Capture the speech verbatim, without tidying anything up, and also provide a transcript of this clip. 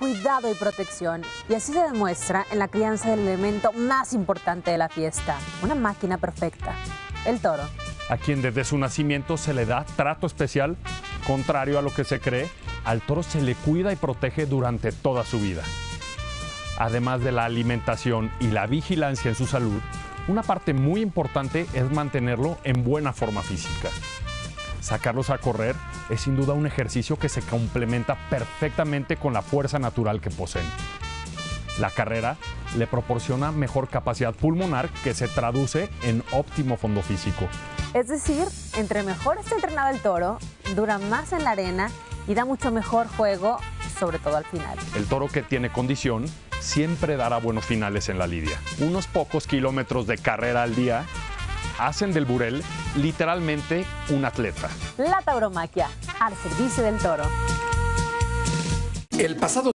cuidado y protección. Y así se demuestra en la crianza del elemento más importante de la fiesta, una máquina perfecta, el toro. A quien desde su nacimiento se le da trato especial, contrario a lo que se cree, al toro se le cuida y protege durante toda su vida. Además de la alimentación y la vigilancia en su salud, una parte muy importante es mantenerlo en buena forma física. Sacarlos a correr es sin duda un ejercicio que se complementa perfectamente con la fuerza natural que poseen. La carrera le proporciona mejor capacidad pulmonar que se traduce en óptimo fondo físico. Es decir, entre mejor esté entrenado el toro, dura más en la arena y da mucho mejor juego, sobre todo al final. El toro que tiene condición siempre dará buenos finales en la lidia. Unos pocos kilómetros de carrera al día hacen del burel literalmente un atleta. La tauromaquia, al servicio del toro. El pasado